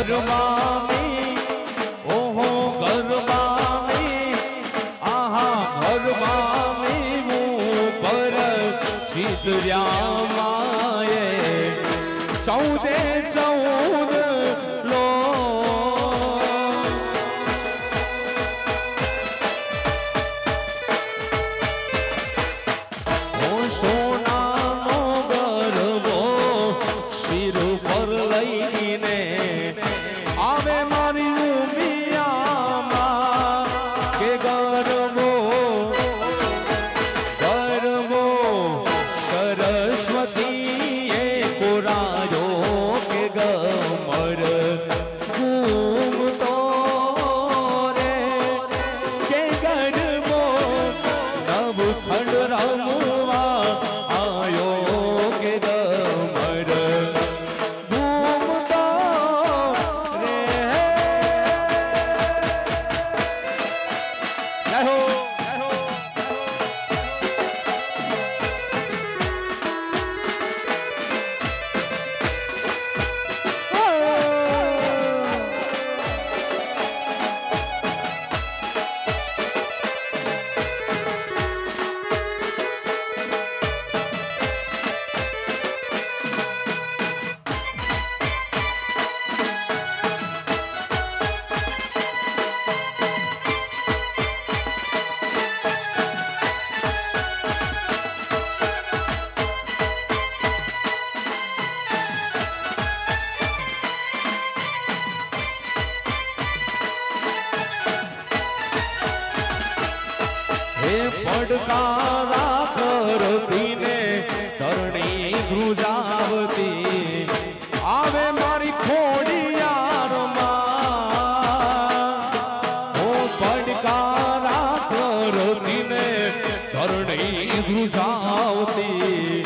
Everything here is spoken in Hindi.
गरबा में ओहो गरबा में आहा गरबा में वो पर सिद्धर्या माए सौदे चौद लो सोना नो गरबो सिर पर लईने आवे मारी उमिया के गरबो गरबो सरस्वती कोरायो के गमर घूमतो रे के गरबो नव खंड रमुआ आयो के गमर घूमतो रे जय हो पड़कारा करती ने धरणी ध्रुजावती आवे मारी खोड़ियार ओ पड़कारा करती ने धरणी ध्रुजावती